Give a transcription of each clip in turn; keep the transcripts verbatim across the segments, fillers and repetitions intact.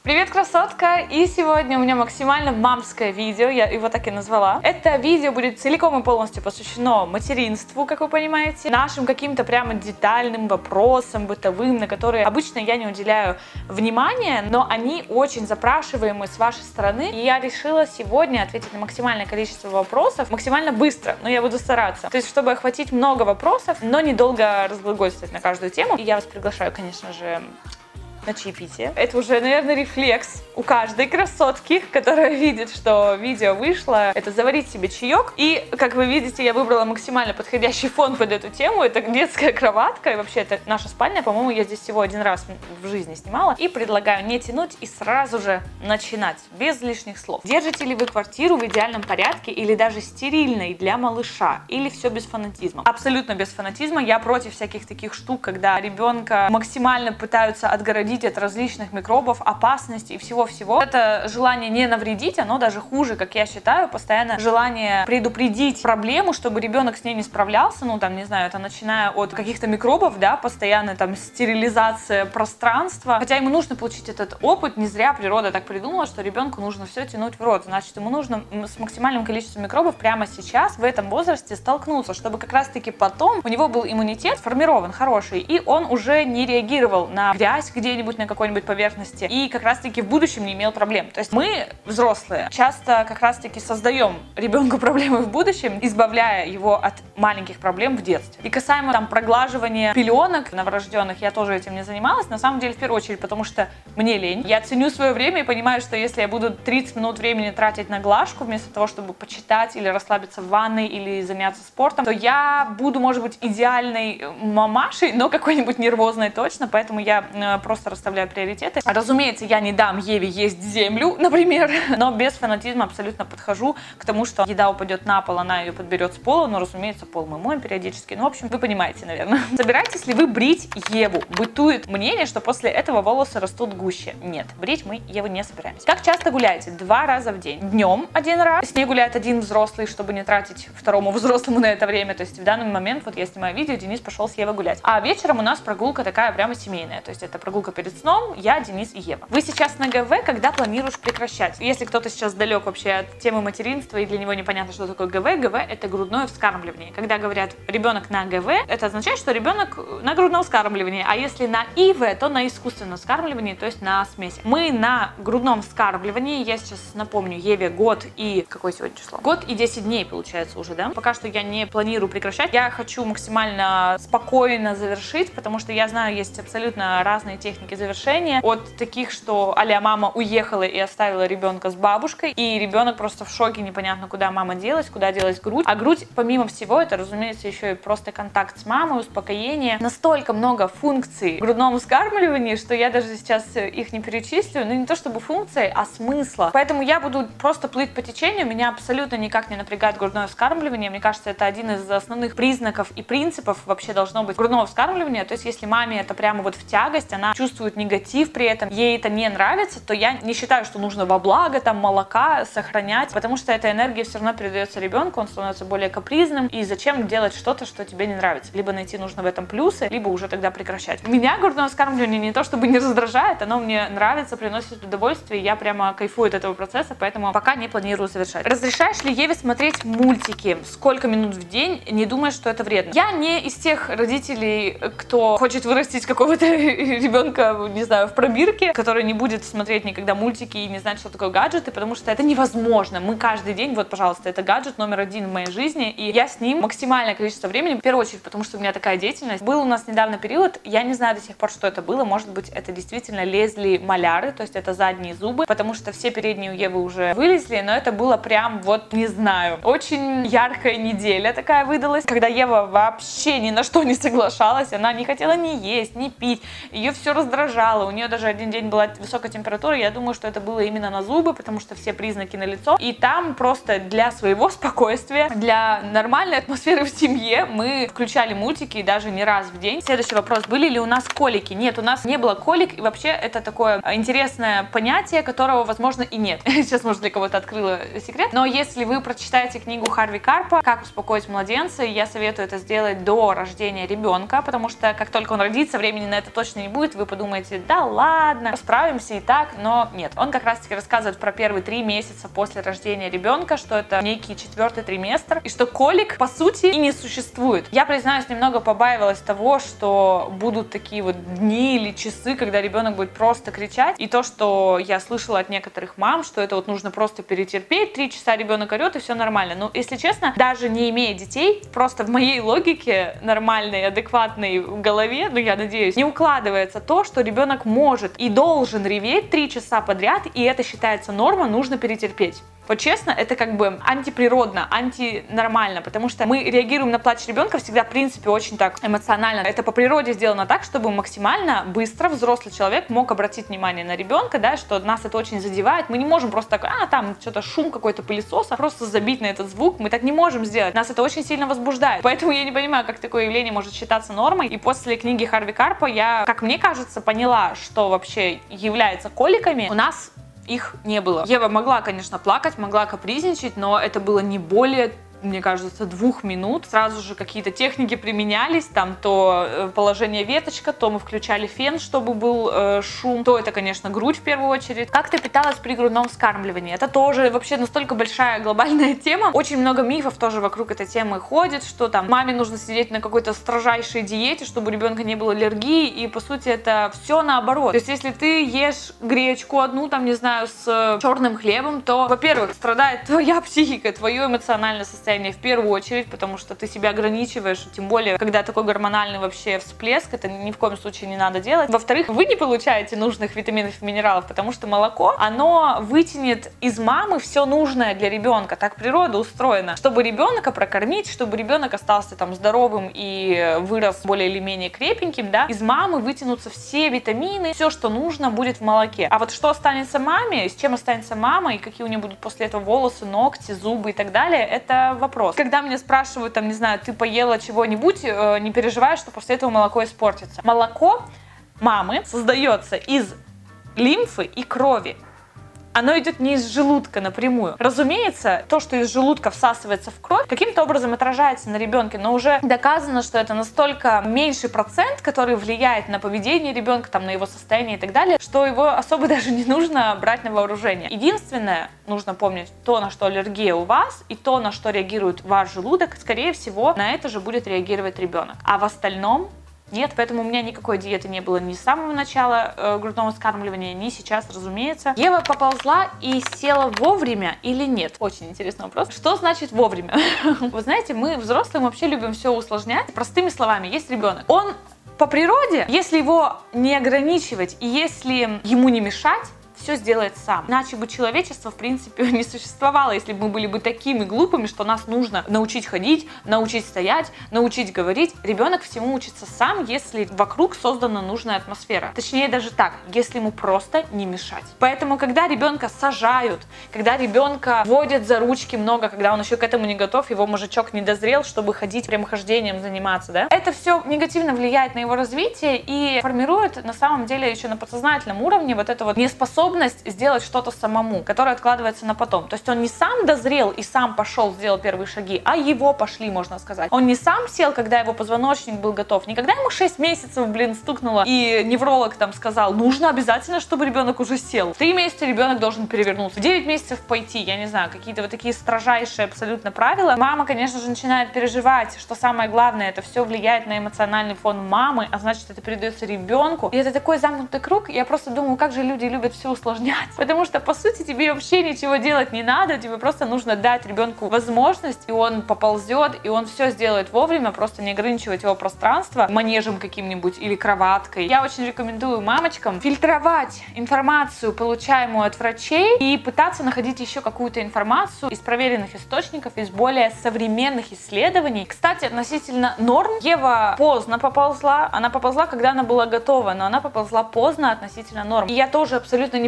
Привет, красотка! И сегодня у меня максимально мамское видео, я его так и назвала. Это видео будет целиком и полностью посвящено материнству, как вы понимаете, нашим каким-то прямо детальным вопросам, бытовым, на которые обычно я не уделяю внимания, но они очень запрашиваемы с вашей стороны, и я решила сегодня ответить на максимальное количество вопросов максимально быстро, но я буду стараться. То есть, чтобы охватить много вопросов, но недолго разглагольствовать на каждую тему. И я вас приглашаю, конечно же, на чаепитие. Это уже, наверное, рефлекс у каждой красотки, которая видит, что видео вышло. Это заварить себе чаек. И, как вы видите, я выбрала максимально подходящий фон под эту тему. Это детская кроватка. И вообще, это наша спальня. По-моему, я здесь всего один раз в жизни снимала. И предлагаю не тянуть и сразу же начинать, без лишних слов. Держите ли вы квартиру в идеальном порядке или даже стерильной для малыша? Или все без фанатизма? Абсолютно без фанатизма. Я против всяких таких штук, когда ребенка максимально пытаются отгородить от различных микробов, опасностей и всего-всего. Это желание не навредить, оно даже хуже, как я считаю, постоянно желание предупредить проблему, чтобы ребенок с ней не справлялся, ну там, не знаю, это начиная от каких-то микробов, да, постоянно там стерилизация пространства, хотя ему нужно получить этот опыт, не зря природа так придумала, что ребенку нужно все тянуть в рот, значит, ему нужно с максимальным количеством микробов прямо сейчас, в этом возрасте столкнуться, чтобы как раз-таки потом у него был иммунитет сформирован хороший, и он уже не реагировал на грязь где-нибудь, на какой-нибудь поверхности, и как раз-таки в будущем не имел проблем. То есть мы, взрослые, часто как раз-таки создаем ребенку проблемы в будущем, избавляя его от маленьких проблем в детстве. И касаемо там проглаживания пеленок новорожденных, я тоже этим не занималась, на самом деле в первую очередь, потому что мне лень. Я ценю свое время и понимаю, что если я буду тридцать минут времени тратить на глажку, вместо того, чтобы почитать или расслабиться в ванной, или заняться спортом, то я буду, может быть, идеальной мамашей, но какой-нибудь нервозной точно, поэтому я просто расставляю приоритеты. Разумеется, я не дам Еве есть землю, например, но без фанатизма абсолютно подхожу к тому, что еда упадет на пол, она ее подберет с пола, но, разумеется, пол мы моем периодически. Ну, в общем, вы понимаете, наверное. Собираетесь ли вы брить Еву? Бытует мнение, что после этого волосы растут гуще. Нет, брить мы Еву не собираемся. Как часто гуляете? Два раза в день. Днем один раз. С ней гуляет один взрослый, чтобы не тратить второму взрослому на это время. То есть в данный момент, вот я снимаю видео, Денис пошел с Евой гулять. А вечером у нас прогулка такая прямо семейная. То есть это прогулка перед сном, я, Денис и Ева. Вы сейчас на ГВ, когда планируешь прекращать? Если кто-то сейчас далек вообще от темы материнства и для него непонятно, что такое ГВ, ГВ это грудное вскармливание. Когда говорят ребенок на ГВ, это означает, что ребенок на грудном вскармливании, а если на ИВ, то на искусственном вскармливании, то есть на смеси. Мы на грудном вскармливании, я сейчас напомню, Еве год и... Какое сегодня число? Год и десять дней получается уже, да? Пока что я не планирую прекращать. Я хочу максимально спокойно завершить, потому что я знаю, есть абсолютно разные техники завершения. От таких, что а-ля мама уехала и оставила ребенка с бабушкой, и ребенок просто в шоке, непонятно, куда мама делась, куда делась грудь. А грудь, помимо всего, это, разумеется, еще и просто контакт с мамой, успокоение. Настолько много функций в грудном вскармливании, что я даже сейчас их не перечислю. Ну, не то чтобы функции, а смысла. Поэтому я буду просто плыть по течению. Меня абсолютно никак не напрягает грудное вскармливание. Мне кажется, это один из основных признаков и принципов вообще должно быть грудного вскармливания. То есть, если маме это прямо вот в тягость, она чувствует негатив при этом, ей это не нравится, то я не считаю, что нужно во благо там молока сохранять, потому что эта энергия все равно передается ребенку, он становится более капризным, и зачем делать что-то, что тебе не нравится? Либо найти нужно в этом плюсы, либо уже тогда прекращать. Меня грудное вскармливание не то чтобы не раздражает, оно мне нравится, приносит удовольствие, я прямо кайфую от этого процесса, поэтому пока не планирую завершать. Разрешаешь ли Еве смотреть мультики? Сколько минут в день? Не думаешь, что это вредно? Я не из тех родителей, кто хочет вырастить какого-то ребенка, не знаю, в пробирке, который не будет смотреть никогда мультики и не знать, что такое гаджеты, потому что это невозможно. Мы каждый день, вот, пожалуйста, это гаджет номер один в моей жизни, и я с ним максимальное количество времени, в первую очередь, потому что у меня такая деятельность. Был у нас недавно период, я не знаю до сих пор, что это было, может быть, это действительно лезли маляры, то есть это задние зубы, потому что все передние у Евы уже вылезли, но это было прям, вот, не знаю, очень яркая неделя такая выдалась, когда Ева вообще ни на что не соглашалась, она не хотела ни есть, ни пить, ее все раздражало, у нее даже один день была высокая температура, я думаю, что это было именно на зубы, потому что все признаки налицо, и там просто для своего спокойствия, для нормальной атмосферы в семье мы включали мультики, и даже не раз в день. Следующий вопрос: были ли у нас колики? Нет, у нас не было колик, и вообще это такое интересное понятие, которого, возможно, и нет. Сейчас, может, для кого-то открыла секрет, но если вы прочитаете книгу Харви Карпа «Как успокоить младенца», я советую это сделать до рождения ребенка, потому что как только он родится, времени на это точно не будет, вы подумаете, думаете, да ладно, справимся и так, но нет. Он как раз-таки рассказывает про первые три месяца после рождения ребенка, что это некий четвертый триместр, и что колик, по сути, и не существует. Я, признаюсь, немного побаивалась того, что будут такие вот дни или часы, когда ребенок будет просто кричать, и то, что я слышала от некоторых мам, что это вот нужно просто перетерпеть, три часа ребенок орет, и все нормально. Но, если честно, даже не имея детей, просто в моей логике нормальной, адекватной в голове, ну, я надеюсь, не укладывается то, что ребенок может и должен реветь три часа подряд, и это считается норма, нужно перетерпеть. Вот честно, это как бы антиприродно, антинормально, потому что мы реагируем на плач ребенка всегда, в принципе, очень так эмоционально. Это по природе сделано так, чтобы максимально быстро взрослый человек мог обратить внимание на ребенка, да, что нас это очень задевает. Мы не можем просто так, а, там что-то шум какой-то пылесоса, просто забить на этот звук. Мы так не можем сделать. Нас это очень сильно возбуждает. Поэтому я не понимаю, как такое явление может считаться нормой. И после книги Харви Карпа я, как мне кажется, поняла, что вообще является коликами. У нас их не было. Ева могла, конечно, плакать, могла капризничать, но это было не более, мне кажется, двух минут. Сразу же какие-то техники применялись, там то положение веточка, то мы включали фен, чтобы был э, шум, то это, конечно, грудь в первую очередь. Как ты питалась при грудном вскармливании? Это тоже вообще настолько большая глобальная тема. Очень много мифов тоже вокруг этой темы ходит, что там маме нужно сидеть на какой-то строжайшей диете, чтобы у ребенка не было аллергии, и по сути это все наоборот. То есть если ты ешь гречку одну, там, не знаю, с черным хлебом, то, во-первых, страдает твоя психика, твое эмоциональное состояние в первую очередь, потому что ты себя ограничиваешь, тем более, когда такой гормональный вообще всплеск, это ни в коем случае не надо делать. Во-вторых, вы не получаете нужных витаминов и минералов, потому что молоко, оно вытянет из мамы все нужное для ребенка. Так природа устроена. Чтобы ребенка прокормить, чтобы ребенок остался там здоровым и вырос более или менее крепеньким, да, из мамы вытянутся все витамины, все, что нужно, будет в молоке. А вот что останется маме, с чем останется мама, и какие у нее будут после этого волосы, ногти, зубы и так далее, это вопрос. Когда меня спрашивают, там, не знаю, ты поела чего-нибудь, э, не переживай, что после этого молоко испортится. Молоко мамы создается из лимфы и крови. Оно идет не из желудка напрямую. Разумеется, то, что из желудка всасывается в кровь, каким-то образом отражается на ребенке, но уже доказано, что это настолько меньший процент, который влияет на поведение ребенка, там, на его состояние и так далее, что его особо даже не нужно брать на вооружение. Единственное, нужно помнить, то, на что аллергия у вас, и то, на что реагирует ваш желудок, скорее всего, на это же будет реагировать ребенок. А в остальном нет, поэтому у меня никакой диеты не было ни с самого начала э, грудного вскармливания, ни сейчас, разумеется. Ева поползла и села вовремя или нет? Очень интересный вопрос. Что значит вовремя? Вы знаете, мы, взрослые, вообще любим все усложнять. Простыми словами, есть ребенок. Он по природе, если его не ограничивать и если ему не мешать, все сделает сам. Иначе бы человечество, в принципе, не существовало, если бы мы были бы такими глупыми, что нас нужно научить ходить, научить стоять, научить говорить. Ребенок всему учится сам, если вокруг создана нужная атмосфера. Точнее, даже так, если ему просто не мешать. Поэтому, когда ребенка сажают, когда ребенка водят за ручки много, когда он еще к этому не готов, его мужичок не дозрел, чтобы ходить прямохождением заниматься, да, это все негативно влияет на его развитие и формирует, на самом деле, еще на подсознательном уровне вот это вот неспособность сделать что-то самому, которое откладывается на потом. То есть он не сам дозрел и сам пошел, сделал первые шаги, а его пошли, можно сказать. Он не сам сел, когда его позвоночник был готов, не когда ему шесть месяцев, блин, стукнуло, и невролог там сказал, нужно обязательно, чтобы ребенок уже сел. В три месяца ребенок должен перевернуться, в девять месяцев пойти, я не знаю, какие-то вот такие строжайшие абсолютно правила. Мама, конечно же, начинает переживать, что самое главное, это все влияет на эмоциональный фон мамы, а значит, это передается ребенку. И это такой замкнутый круг. Я просто думаю, как же люди любят все усложнять. Потому что, по сути, тебе вообще ничего делать не надо, тебе просто нужно дать ребенку возможность, и он поползет, и он все сделает вовремя, просто не ограничивать его пространство манежем каким-нибудь или кроваткой. Я очень рекомендую мамочкам фильтровать информацию, получаемую от врачей, и пытаться находить еще какую-то информацию из проверенных источников, из более современных исследований. Кстати, относительно норм, Ева поздно поползла, она поползла, когда она была готова, но она поползла поздно относительно норм. И я тоже абсолютно не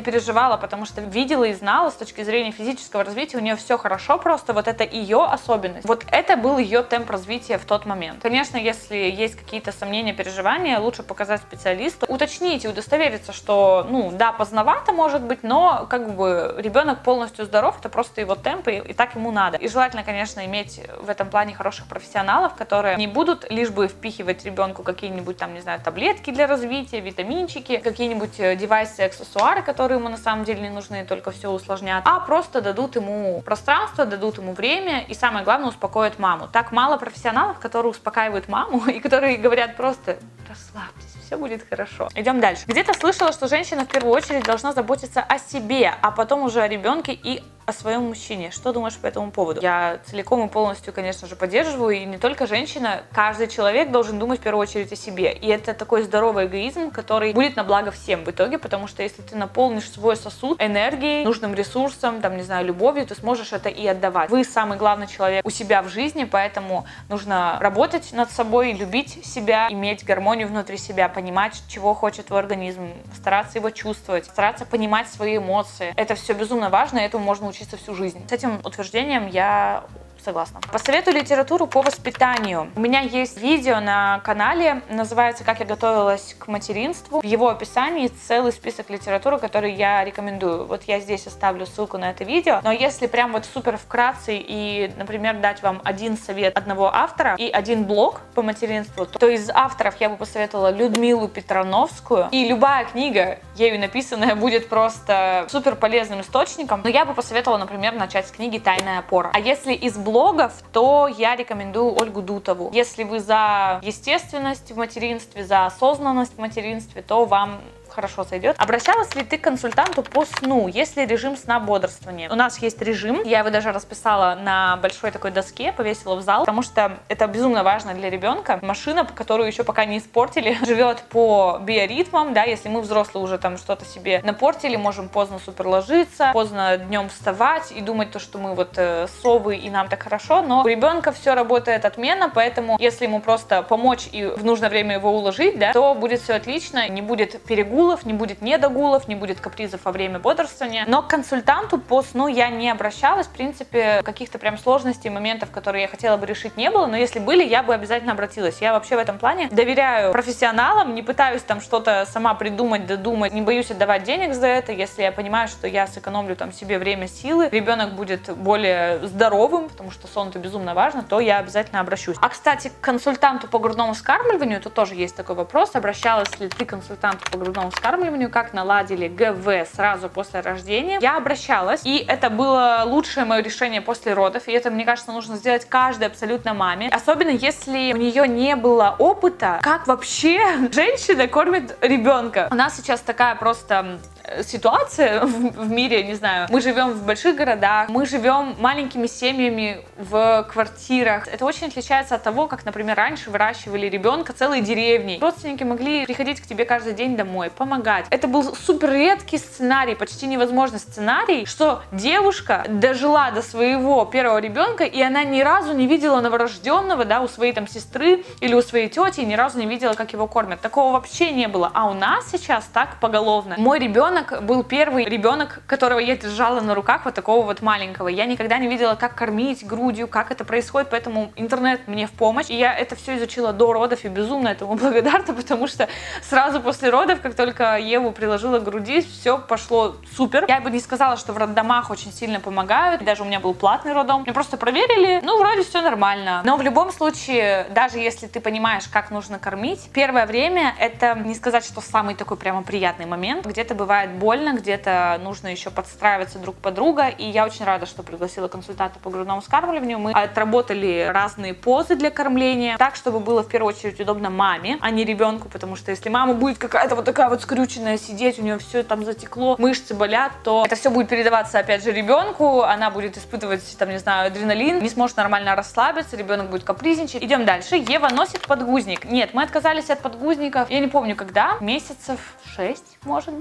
переживала, потому что видела и знала с точки зрения физического развития, у нее все хорошо, просто вот это ее особенность. Вот это был ее темп развития в тот момент. Конечно, если есть какие-то сомнения, переживания, лучше показать специалисту, уточнить и удостовериться, что, ну, да, поздновато может быть, но как бы ребенок полностью здоров, это просто его темп, и, и так ему надо. И желательно, конечно, иметь в этом плане хороших профессионалов, которые не будут лишь бы впихивать ребенку какие-нибудь там, не знаю, таблетки для развития, витаминчики, какие-нибудь девайсы, аксессуары, которые ему на самом деле не нужны, только все усложнят, а просто дадут ему пространство, дадут ему время и, самое главное, успокоят маму. Так мало профессионалов, которые успокаивают маму и которые говорят просто: расслабьтесь, все будет хорошо. Идем дальше. Где-то слышала, что женщина в первую очередь должна заботиться о себе, а потом уже о ребенке и о своем мужчине. Что думаешь по этому поводу? Я целиком и полностью, конечно же, поддерживаю, и не только женщина, каждый человек должен думать в первую очередь о себе. И это такой здоровый эгоизм, который будет на благо всем в итоге, потому что если ты наполнишь свой сосуд энергией, нужным ресурсом, там, не знаю, любовью, ты сможешь это и отдавать. Вы самый главный человек у себя в жизни, поэтому нужно работать над собой, любить себя, иметь гармонию внутри себя, понимать, чего хочет твой организм, стараться его чувствовать, стараться понимать свои эмоции. Это все безумно важно, и этому можно учиться всю жизнь. С этим утверждением я согласна. Посоветую литературу по воспитанию. У меня есть видео на канале, называется «Как я готовилась к материнству». В его описании целый список литературы, который я рекомендую. Вот я здесь оставлю ссылку на это видео. Но если прям вот супер вкратце и, например, дать вам один совет одного автора и один блог по материнству, то, то из авторов я бы посоветовала Людмилу Петрановскую. И любая книга, ею написанная, будет просто супер полезным источником. Но я бы посоветовала, например, начать с книги «Тайная опора». А если из блога, блогов, то я рекомендую Ольгу Дутову. Если вы за естественность в материнстве, за осознанность в материнстве, то вам хорошо сойдет. Обращалась ли ты к консультанту по сну? Есть ли режим сна бодрствования? У нас есть режим, я его даже расписала на большой такой доске, повесила в зал, потому что это безумно важно для ребенка. Машина, которую еще пока не испортили, живет по биоритмам, да, если мы взрослые уже там что-то себе напортили, можем поздно супер ложиться, поздно днем вставать и думать то, что мы вот э, совы и нам так хорошо, но у ребенка все работает отменно, поэтому если ему просто помочь и в нужное время его уложить, да, то будет все отлично, не будет перегула, не будет недогулов, не будет капризов во время бодрствования. Но к консультанту по сну я не обращалась. В принципе, каких-то прям сложностей, моментов, которые я хотела бы решить, не было. Но если были, я бы обязательно обратилась. Я вообще в этом плане доверяю профессионалам, не пытаюсь там что-то сама придумать, додумать. Не боюсь отдавать денег за это. Если я понимаю, что я сэкономлю там себе время, силы, ребенок будет более здоровым, потому что сон это безумно важно, то я обязательно обращусь. А, кстати, к консультанту по грудному вскармливанию, тут тоже есть такой вопрос. Обращалась ли ты к консультанту по грудному вскармливанию, как наладили ГВ сразу после рождения? Я обращалась, и это было лучшее мое решение после родов, и это, мне кажется, нужно сделать каждой абсолютно маме, особенно если у нее не было опыта, как вообще женщина кормит ребенка. У нас сейчас такая просто ситуация в мире, не знаю, мы живем в больших городах, мы живем маленькими семьями в квартирах. Это очень отличается от того, как, например, раньше выращивали ребенка целой деревней. Родственники могли приходить к тебе каждый день домой, помогать. Это был супер редкий сценарий, почти невозможный сценарий, что девушка дожила до своего первого ребенка, и она ни разу не видела новорожденного, да, у своей там сестры или у своей тети, и ни разу не видела, как его кормят. Такого вообще не было. А у нас сейчас так поголовно. Мой ребенок был первый ребенок, которого я держала на руках, вот такого вот маленького. Я никогда не видела, как кормить грудью, как это происходит, поэтому интернет мне в помощь. И я это все изучила до родов и безумно этому благодарна, потому что сразу после родов, как только Еву приложила к груди, все пошло супер. Я бы не сказала, что в роддомах очень сильно помогают, даже у меня был платный роддом. Мне просто проверили, ну, вроде все нормально. Но в любом случае, даже если ты понимаешь, как нужно кормить, первое время это не сказать, что самый такой прямо приятный момент. Где-то бывает больно, где-то нужно еще подстраиваться друг под друга, и я очень рада, что пригласила консультанта по грудному вскармливанию. Мы отработали разные позы для кормления, так, чтобы было в первую очередь удобно маме, а не ребенку, потому что если мама будет какая-то вот такая вот скрюченная сидеть, у нее все там затекло, мышцы болят, то это все будет передаваться опять же ребенку, она будет испытывать там, не знаю, адреналин, не сможет нормально расслабиться, ребенок будет капризничать. Идем дальше. Ева носит подгузник. Нет, мы отказались от подгузников, я не помню когда, месяцев шесть, может быть. Она ходит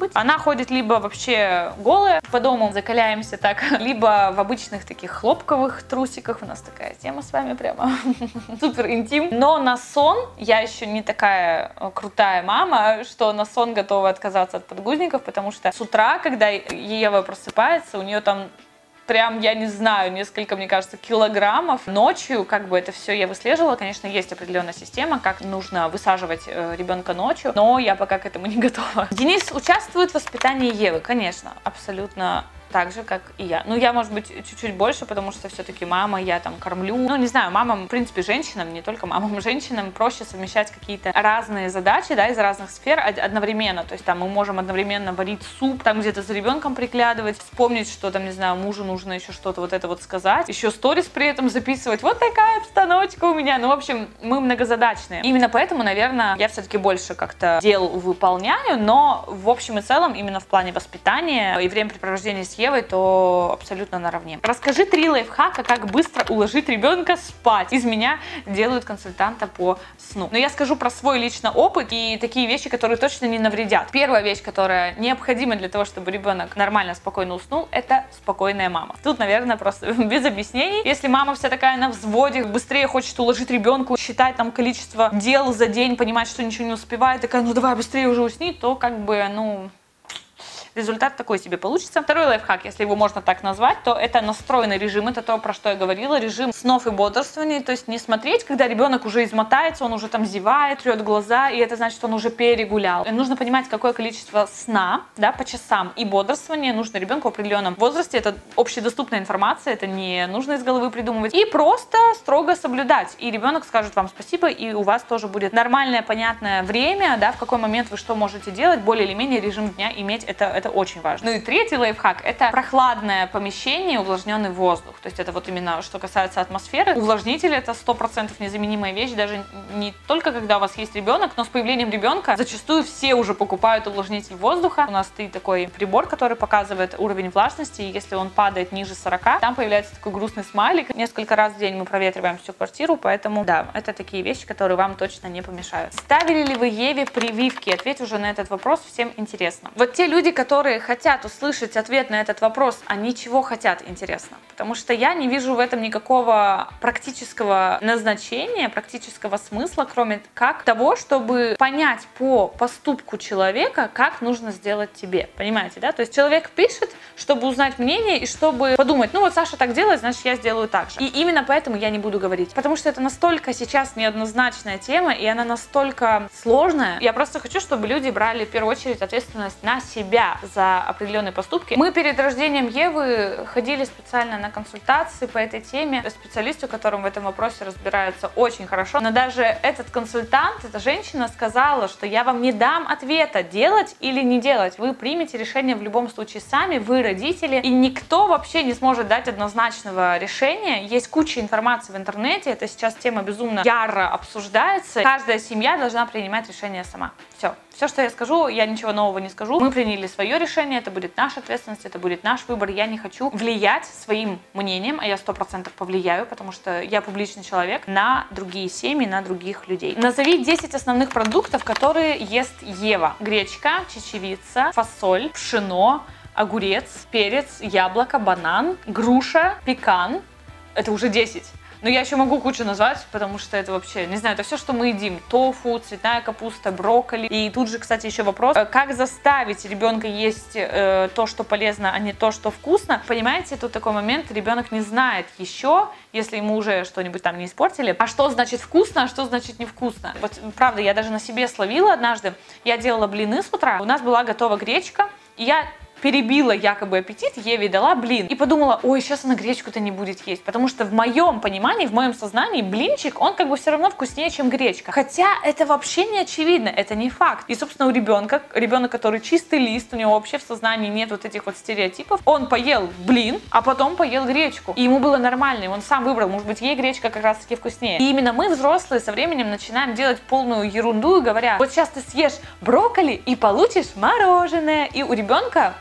ходит либо вообще голая по дому, закаляемся так, либо в обычных таких хлопковых трусиках. У нас такая тема с вами прямо супер интим. Но на сон я еще не такая крутая мама, что на сон готова отказаться от подгузников, потому что с утра, когда Ева просыпается, у нее там прям, я не знаю, несколько, мне кажется, килограммов. Ночью, как бы это все я выслеживала. Конечно, есть определенная система, как нужно высаживать э, ребенка ночью, но я пока к этому не готова. Денис участвует в воспитании Евы, конечно, абсолютно так же, как и я. Ну, я, может быть, чуть-чуть больше, потому что все-таки мама, я там кормлю. Ну, не знаю, мамам, в принципе, женщинам, не только мамам, женщинам проще совмещать какие-то разные задачи, да, из разных сфер одновременно. То есть там мы можем одновременно варить суп, там где-то за ребенком приглядывать, вспомнить, что там, не знаю, мужу нужно еще что-то вот это вот сказать, еще сторис при этом записывать. Вот такая обстановочка у меня. Ну, в общем, мы многозадачные. Именно поэтому, наверное, я все-таки больше как-то дел выполняю, но в общем и целом, именно в плане воспитания и времяпрепровождения с Евой, то абсолютно наравне. Расскажи три лайфхака, как быстро уложить ребенка спать. Из меня делают консультанта по сну. Но я скажу про свой личный опыт и такие вещи, которые точно не навредят. Первая вещь, которая необходима для того, чтобы ребенок нормально, спокойно уснул, это спокойная мама. Тут, наверное, просто без объяснений. Если мама вся такая на взводе, быстрее хочет уложить ребенка, считать там количество дел за день, понимать, что ничего не успевает, такая, ну давай быстрее уже усни, то как бы, ну... результат такой себе получится. Второй лайфхак, если его можно так назвать, то это настроенный режим, это то, про что я говорила, режим снов и бодрствований, то есть не смотреть, когда ребенок уже измотается, он уже там зевает, трет глаза, и это значит, что он уже перегулял. И нужно понимать, какое количество сна, да, по часам и бодрствования нужно ребенку в определенном возрасте, это общедоступная информация, это не нужно из головы придумывать, и просто строго соблюдать, и ребенок скажет вам спасибо, и у вас тоже будет нормальное, понятное время, да, в какой момент вы что можете делать, более или менее режим дня иметь, это это очень важно. Ну и третий лайфхак — это прохладное помещение, увлажненный воздух. То есть это вот именно что касается атмосферы. Увлажнитель — это сто процентов незаменимая вещь, даже не только когда у вас есть ребенок, но с появлением ребенка зачастую все уже покупают увлажнитель воздуха. У нас стоит такой прибор, который показывает уровень влажности, и если он падает ниже сорока, там появляется такой грустный смайлик. Несколько раз в день мы проветриваем всю квартиру, поэтому да, это такие вещи, которые вам точно не помешают. Ставили ли вы Еве прививки? Ответь уже на этот вопрос, всем интересно. Вот те люди, которые которые хотят услышать ответ на этот вопрос, они чего хотят, интересно? Потому что я не вижу в этом никакого практического назначения, практического смысла, кроме как того, чтобы понять по поступку человека, как нужно сделать тебе. Понимаете, да? То есть человек пишет, чтобы узнать мнение и чтобы подумать, ну вот Саша так делает, значит я сделаю так же. И именно поэтому я не буду говорить. Потому что это настолько сейчас неоднозначная тема, и она настолько сложная. Я просто хочу, чтобы люди брали в первую очередь ответственность на себя за определенные поступки. Мы перед рождением Евы ходили специально на консультации по этой теме. Специалисту, которым в этом вопросе разбираются очень хорошо. Но даже этот консультант, эта женщина сказала, что я вам не дам ответа, делать или не делать. Вы примете решение в любом случае сами, вы родители, и никто вообще не сможет дать однозначного решения. Есть куча информации в интернете, это сейчас тема безумно яро обсуждается. Каждая семья должна принимать решение сама. Все. Все, что я скажу, я ничего нового не скажу. Мы приняли свое решение, это будет наша ответственность, это будет наш выбор. Я не хочу влиять своим мнением, а я сто процентов повлияю, потому что я публичный человек, на другие семьи, на других людей. Назови десять основных продуктов, которые ест Ева. Гречка, чечевица, фасоль, пшено, огурец, перец, яблоко, банан, груша, пекан. Это уже десять. Но я еще могу кучу назвать, потому что это вообще, не знаю, это все, что мы едим. Тофу, цветная капуста, брокколи. И тут же, кстати, еще вопрос, как заставить ребенка есть э, то, что полезно, а не то, что вкусно. Понимаете, тут такой момент, ребенок не знает еще, если ему уже что-нибудь там не испортили, а что значит вкусно, а что значит невкусно. Вот, правда, я даже на себе словила однажды. Я делала блины с утра, у нас была готова гречка, и я перебила якобы аппетит, Еве дала блин. И подумала, ой, сейчас она гречку-то не будет есть. Потому что в моем понимании, в моем сознании блинчик, он как бы все равно вкуснее, чем гречка. Хотя это вообще не очевидно, это не факт. И, собственно, у ребенка, ребенок, который чистый лист, у него вообще в сознании нет вот этих вот стереотипов, он поел блин, а потом поел гречку. И ему было нормально, и он сам выбрал, может быть, ей гречка как раз-таки вкуснее. И именно мы, взрослые, со временем начинаем делать полную ерунду, говоря, вот сейчас ты съешь брокколи и получишь мороженое. И у ребенка,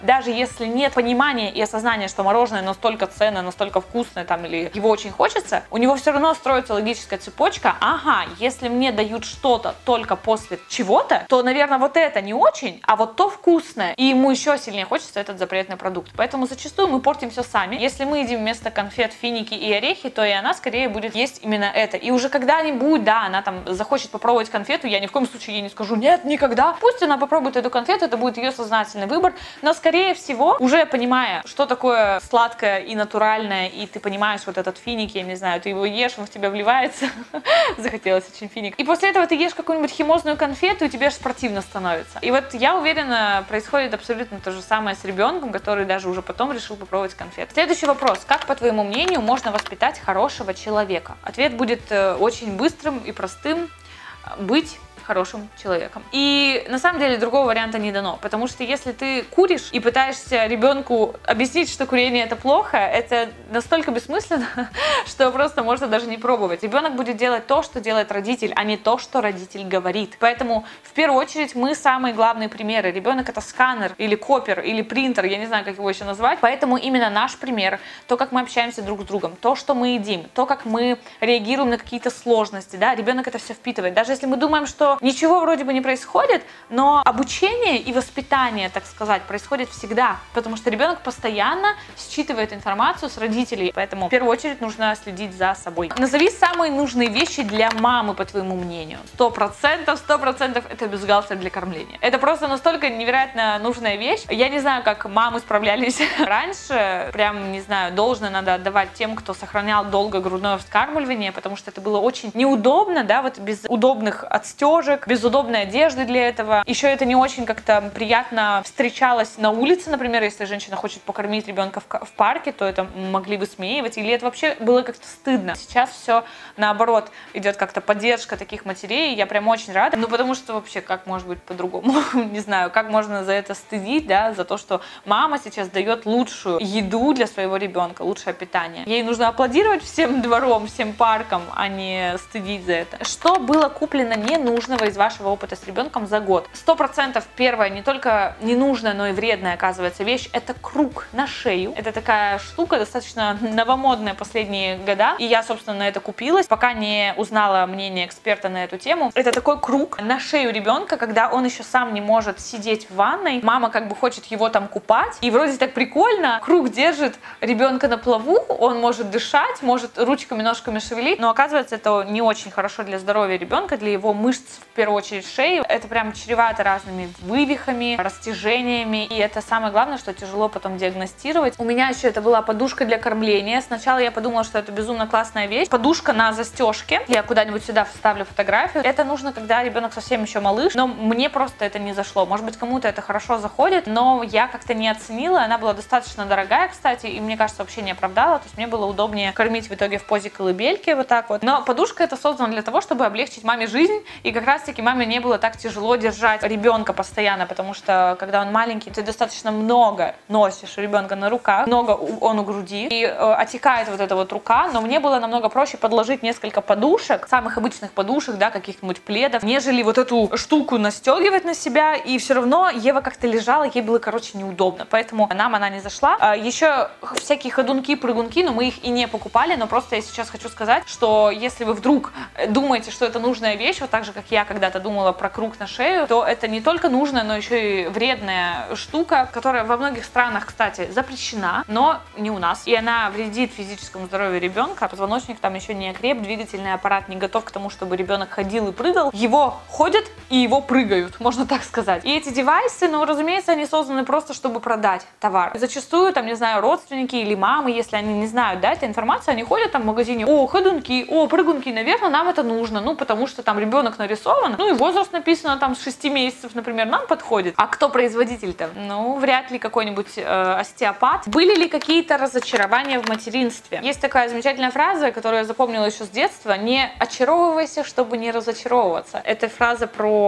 даже если нет понимания и осознания, что мороженое настолько ценное, настолько вкусное, там, или его очень хочется, у него все равно строится логическая цепочка. Ага, если мне дают что-то только после чего-то, то, наверное, вот это не очень, а вот то вкусное. И ему еще сильнее хочется этот запретный продукт. Поэтому зачастую мы портим все сами. Если мы едим вместо конфет финики и орехи, то и она скорее будет есть именно это. И уже когда-нибудь, да, она там захочет попробовать конфету, я ни в коем случае ей не скажу: нет, никогда. Пусть она попробует эту конфету, это будет ее сознательный выбор. Но, скорее всего, уже понимая, что такое сладкое и натуральное, и ты понимаешь вот этот финик, я не знаю, ты его ешь, он в тебя вливается, захотелось очень финик. И после этого ты ешь какую-нибудь химозную конфету, и тебе аж спортивно становится. И вот я уверена, происходит абсолютно то же самое с ребенком, который даже уже потом решил попробовать конфеты. Следующий вопрос. Как, по твоему мнению, можно воспитать хорошего человека? Ответ будет очень быстрым и простым. Быть хорошим человеком. И на самом деле другого варианта не дано, потому что если ты куришь и пытаешься ребенку объяснить, что курение это плохо, это настолько бессмысленно, что просто можно даже не пробовать. Ребенок будет делать то, что делает родитель, а не то, что родитель говорит. Поэтому в первую очередь мы самые главные примеры. Ребенок это сканер или копир или принтер, я не знаю, как его еще назвать. Поэтому именно наш пример, то, как мы общаемся друг с другом, то, что мы едим, то, как мы реагируем на какие-то сложности, да, ребенок это все впитывает. Даже если мы думаем, что ничего вроде бы не происходит, но обучение и воспитание, так сказать, происходит всегда, потому что ребенок постоянно считывает информацию с родителей, поэтому в первую очередь нужно следить за собой. Назови самые нужные вещи для мамы, по твоему мнению. Сто процентов, сто процентов это бюстгальтер для кормления. Это просто настолько невероятно нужная вещь. Я не знаю, как мамы справлялись раньше, прям, не знаю, должное надо отдавать тем, кто сохранял долго грудное вскармливание, потому что это было очень неудобно, да, вот без удобных отстежек, без удобной одежды для этого. Еще это не очень как-то приятно встречалось на улице, например, если женщина хочет покормить ребенка в, в парке, то это могли высмеивать, или это вообще было как-то стыдно. Сейчас все наоборот, идет как-то поддержка таких матерей, и я прям очень рада, ну потому что вообще как может быть по-другому, не знаю, как можно за это стыдить, да, за то, что мама сейчас дает лучшую еду для своего ребенка, лучшее питание. Ей нужно аплодировать всем двором, всем паркам, а не стыдить за это. Что было куплено ненужного из вашего опыта с ребенком за год? Сто процентов первое, не только ненужная, но и вредная, оказывается, вещь, это круг на шею. Это такая штука достаточно новомодная последние года, и я, собственно, на это купилась, пока не узнала мнение эксперта на эту тему. Это такой круг на шею ребенка, когда он еще сам не может сидеть в ванной, мама как бы хочет его там купать, и вроде так прикольно, круг держит ребенка на плаву, он может дышать, может ручками, ножками шевелить, но оказывается, это не очень хорошо для здоровья ребенка, для его мышц, в первую очередь шеи. Это прям чревато разными вывихами, растяжениями, и это самое главное, что тяжело потом диагностировать. У меня еще это была подушка для кормления. Сначала я подумала, что это безумно классная вещь. Подушка на застежке. Я куда-нибудь сюда вставлю фотографию. Это нужно, когда ребенок совсем еще малыш, но мне просто это не зашло. Может быть, кому-то это хорошо заходит, но я как-то не оценила. Она была достаточно дорогая, кстати, и мне кажется, вообще не оправдала. То есть мне было удобнее кормить в итоге в позе колыбельки вот так вот. Но подушка это создана для того, чтобы облегчить маме жизнь, и как раз таки маме не было так тяжело держать ребенка постоянно, потому что когда он маленький, ты достаточно много носишь ребенка на руках, много он у груди, и э, отекает вот эта вот рука, но мне было намного проще подложить несколько подушек, самых обычных подушек, да, каких-нибудь пледов, нежели вот эту штуку настегивать на себя, и все равно Ева как-то лежала, ей было, короче, неудобно, поэтому нам она не зашла. А еще всякие ходунки, прыгунки, но мы их и не покупали, но просто я сейчас хочу сказать, что если вы вдруг думаете, что это нужная вещь, вот так же, как я когда-то думала про круг на шею, то это не только нужная, но еще и вредная штука, которая во многих странах, кстати, запрещена, но не у нас. И она вредит физическому здоровью ребенка. Позвоночник там еще не окреп, двигательный аппарат не готов к тому, чтобы ребенок ходил и прыгал. Его ходят и его прыгают, можно так сказать. И эти девайсы, ну, разумеется, они созданы просто, чтобы продать товар. И зачастую, там, не знаю, родственники или мамы, если они не знают, да, этой информации, они ходят там в магазине: о, ходунки, о, прыгунки, наверное, нам это нужно, ну, потому что там ребенок нарисован, ну, и возраст написано там с шести месяцев, например, нам подходит. А кто производитель-то? Ну, вряд ли какой-нибудь э, остеопат. Были ли какие-то разочарования в материнстве? Есть такая замечательная фраза, которую я запомнила еще с детства: не очаровывайся, чтобы не разочаровываться. Это фраза про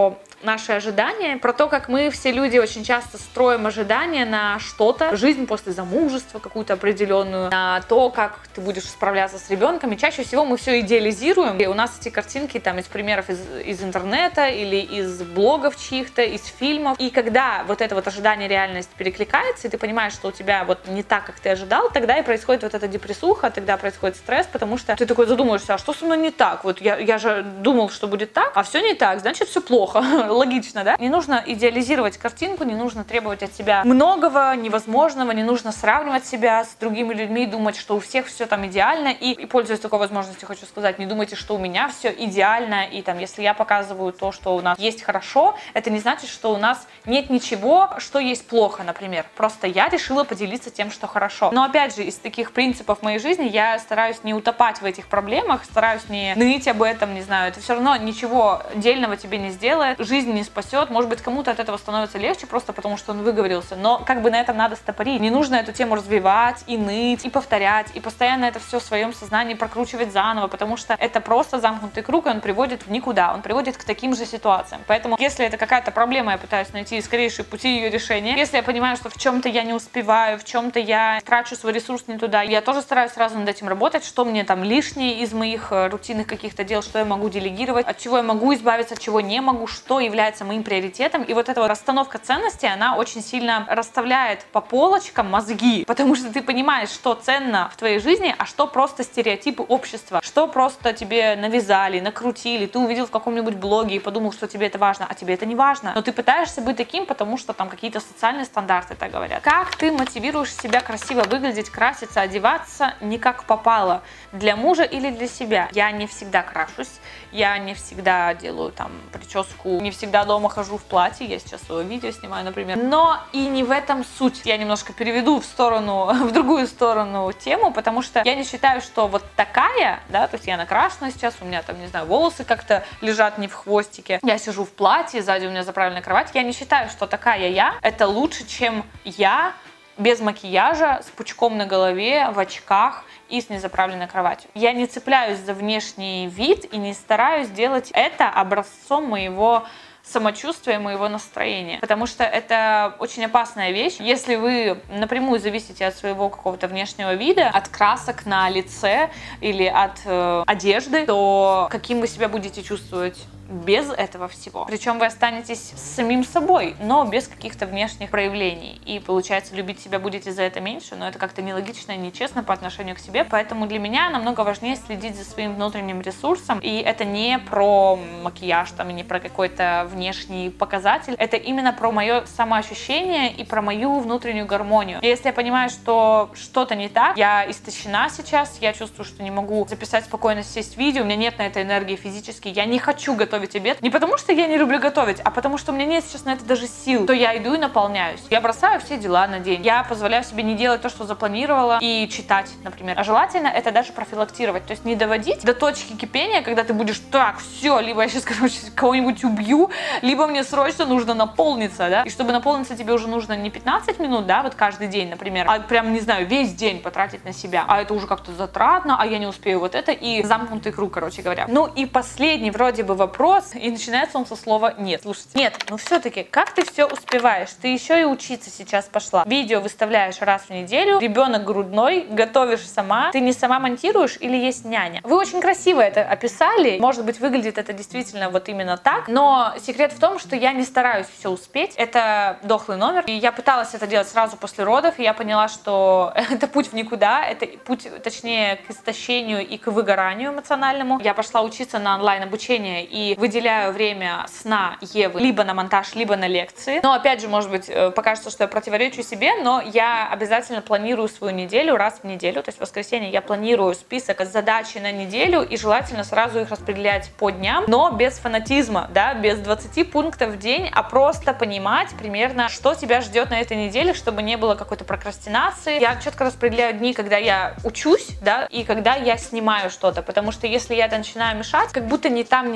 наши ожидания, про то, как мы все люди очень часто строим ожидания на что-то, жизнь после замужества какую-то определенную, на то, как ты будешь справляться с ребенком. И чаще всего мы все идеализируем, и у нас эти картинки там из примеров из, из интернета или из блогов чьих-то, из фильмов. И когда вот это вот ожидание реальность перекликается, и ты понимаешь, что у тебя вот не так, как ты ожидал, тогда и происходит вот эта депрессуха, тогда происходит стресс, потому что ты такой задумаешься, а что со мной не так? Вот я, я же думал, что будет так, а все не так, значит, все плохо. Логично, да? Не нужно идеализировать картинку, не нужно требовать от себя многого, невозможного, не нужно сравнивать себя с другими людьми, думать, что у всех все там идеально. И, и пользуясь такой возможностью, хочу сказать, не думайте, что у меня все идеально, и там, если я показываю то, что у нас есть хорошо, это не значит, что у нас нет ничего, что есть плохо, например. Просто я решила поделиться тем, что хорошо. Но опять же, из таких принципов моей жизни я стараюсь не утопать в этих проблемах, стараюсь не ныть об этом, не знаю, это все равно ничего дельного тебе не сделает, жизнь не спасет, может быть, кому-то от этого становится легче просто потому, что он выговорился, но как бы на этом надо стопорить, не нужно эту тему развивать и ныть, и повторять, и постоянно это все в своем сознании прокручивать заново, потому что это просто замкнутый круг, и он приводит в никуда, он приводит к таким же ситуациям. Поэтому, если это какая-то проблема, я пытаюсь найти скорейшие пути ее решения. Если я понимаю, что в чем-то я не успеваю, в чем-то я трачу свой ресурс не туда, я тоже стараюсь сразу над этим работать, что мне там лишнее из моих рутинных каких-то дел, что я могу делегировать, от чего я могу избавиться, от чего не могу, что является моим приоритетом. И вот эта вот расстановка ценностей, она очень сильно расставляет по полочкам мозги, потому что ты понимаешь, что ценно в твоей жизни, а что просто стереотипы общества, что просто тебе навязали, накрутили, ты увидел в каком-нибудь блоге и подумал, что тебе это важно, а тебе это не важно. Но ты пытаешься быть таким, потому что там какие-то социальные стандарты так говорят. Как ты мотивируешь себя красиво выглядеть, краситься, одеваться не как попало, для мужа или для себя? Я не всегда крашусь, я не всегда делаю там прическу, не всегда дома хожу в платье, я сейчас свое видео снимаю, например. Но и не в этом суть. Я немножко переведу в сторону, в другую сторону тему, потому что я не считаю, что вот такая, да, то есть я накрашена сейчас, у меня там, не знаю, волосы как-то лежат не в хвостике, я сижу в платье, сзади у меня заправленная кровать. Я не считаю, что такая я, это лучше, чем я без макияжа, с пучком на голове, в очках и с незаправленной кроватью. Я не цепляюсь за внешний вид и не стараюсь делать это образцом моего самочувствия, моего настроения, потому что это очень опасная вещь. Если вы напрямую зависите от своего какого-то внешнего вида, от красок на лице или от э, одежды, то каким вы себя будете чувствовать без этого всего? Причем вы останетесь самим собой, но без каких-то внешних проявлений. И получается, любить себя будете за это меньше, но это как-то нелогично и нечестно по отношению к себе. Поэтому для меня намного важнее следить за своим внутренним ресурсом. И это не про макияж там, и не про какой-то внешний показатель. Это именно про мое самоощущение и про мою внутреннюю гармонию. И если я понимаю, что что-то не так, я истощена сейчас, я чувствую, что не могу записать спокойно, сесть видео, у меня нет на это энергии физически, я не хочу готовить обед. Не потому что я не люблю готовить, а потому что у меня нет сейчас на это даже сил. То я иду и наполняюсь. Я бросаю все дела на день. Я позволяю себе не делать то, что запланировала, и читать, например. А желательно это даже профилактировать. То есть не доводить до точки кипения, когда ты будешь так, все, либо я сейчас, короче, кого-нибудь убью, либо мне срочно нужно наполниться, да. И чтобы наполниться, тебе уже нужно не пятнадцать минут, да, вот каждый день, например, а прям, не знаю, весь день потратить на себя. А это уже как-то затратно, а я не успею вот это, и замкнутый круг, короче говоря. Ну и последний вроде бы вопрос, и начинается он со слова «нет». Слушайте, нет, ну все-таки, как ты все успеваешь? Ты еще и учиться сейчас пошла. Видео выставляешь раз в неделю, ребенок грудной, готовишь сама. Ты не сама монтируешь или есть няня? Вы очень красиво это описали. Может быть, выглядит это действительно вот именно так, но секрет в том, что я не стараюсь все успеть. Это дохлый номер. И я пыталась это делать сразу после родов, и я поняла, что это путь в никуда, это путь, точнее, к истощению и к выгоранию эмоциональному. Я пошла учиться на онлайн-обучение и выделяю время сна Евы либо на монтаж, либо на лекции. Но опять же, может быть, покажется, что я противоречу себе, но я обязательно планирую свою неделю раз в неделю. То есть в воскресенье я планирую список задач на неделю и желательно сразу их распределять по дням, но без фанатизма, да, без двадцати пунктов в день, а просто понимать примерно, что тебя ждет на этой неделе, чтобы не было какой-то прокрастинации. Я четко распределяю дни, когда я учусь, да, и когда я снимаю что-то, потому что если я это начинаю мешать, как будто не там, не там. То есть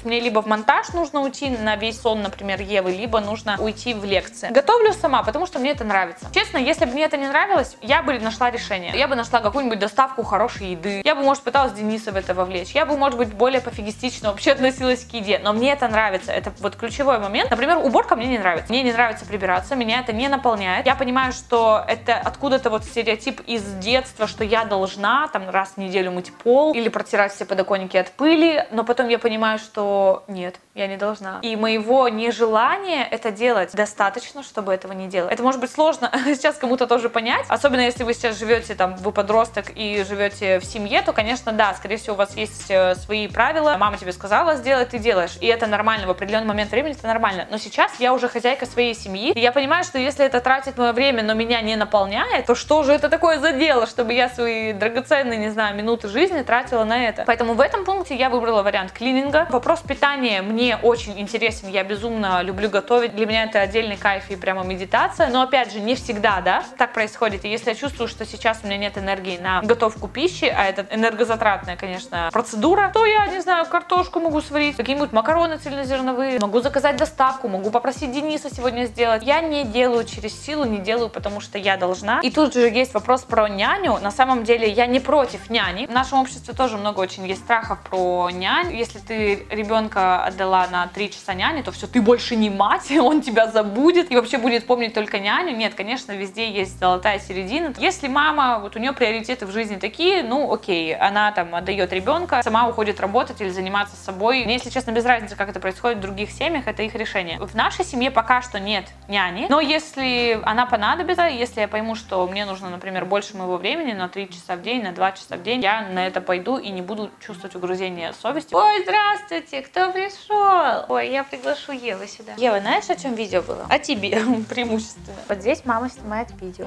есть мне либо в монтаж нужно уйти на весь сон, например, Евы, либо нужно уйти в лекции. Готовлю сама, потому что мне это нравится. Честно, если бы мне это не нравилось, я бы нашла решение. Я бы нашла какую-нибудь доставку хорошей еды. Я бы, может, пыталась Дениса в это вовлечь. Я бы, может быть, более пофигистично вообще относилась к еде. Но мне это нравится. Это вот ключевой момент. Например, уборка мне не нравится. Мне не нравится прибираться, меня это не наполняет. Я понимаю, что это откуда-то вот стереотип из детства, что я должна там раз в неделю мыть пол или протирать все подоконники от пыли, но потом я понимаю, что нет, я не должна. И моего нежелания это делать достаточно, чтобы этого не делать. Это может быть сложно сейчас кому-то тоже понять, особенно если вы сейчас живете там, вы подросток и живете в семье, то, конечно, да, скорее всего, у вас есть свои правила. Мама тебе сказала сделать, ты делаешь, и это нормально, в определенный момент времени это нормально. Но сейчас я уже хозяйка своей семьи, и я понимаю, что если это тратит мое время, но меня не наполняет, то что же это такое за дело, чтобы я свои драгоценные, не знаю, минуты жизни тратила на это. Поэтому в этом пункте я выбрала вариант клининга. Вопрос питания мне очень интересен, я безумно люблю готовить, для меня это отдельный кайф и прямо медитация, но опять же не всегда, да, так происходит. И если я чувствую, что сейчас у меня нет энергии на готовку пищи, а это энергозатратная, конечно, процедура, то я, не знаю, картошку могу сварить, какие-нибудь макароны цельнозерновые, могу заказать доставку, могу попросить Дениса сегодня сделать. Я не делаю через силу, не делаю, потому что я должна. И тут же есть вопрос про няню. На самом деле я не против няни. В нашем обществе тоже много очень есть страхов про нянь. Если ты ребенка отдала на три часа няни, то все, ты больше не мать, он тебя забудет и вообще будет помнить только няню. Нет, конечно, везде есть золотая середина. Если мама, вот у нее приоритеты в жизни такие, ну окей, она там отдает ребенка, сама уходит работать или заниматься собой. Мне, если честно, без разницы, как это происходит в других семьях, это их решение. В нашей семье пока что нет няни, но если она понадобится, если я пойму, что мне нужно, например, больше моего времени, на три часа в день, на два часа в день, я на это пойду и не буду чувствовать угрызение совести. Ой, здравствуйте, кто пришел? Ой, я приглашу Еву сюда. Ева, знаешь, о чем видео было? О тебе, преимущественно. Вот здесь мама снимает видео.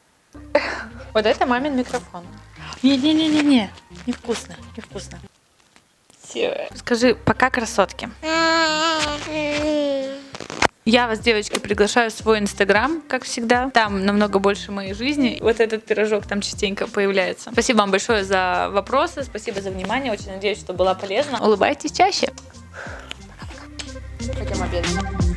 Вот это мамин микрофон. Не-не-не-не-не, невкусно, невкусно. Все. Скажи, пока, красотки. Я вас, девочки, приглашаю в свой инстаграм, как всегда. Там намного больше моей жизни. Вот этот пирожок там частенько появляется. Спасибо вам большое за вопросы, спасибо за внимание. Очень надеюсь, что была полезна. Улыбайтесь чаще. Пойдем обедать.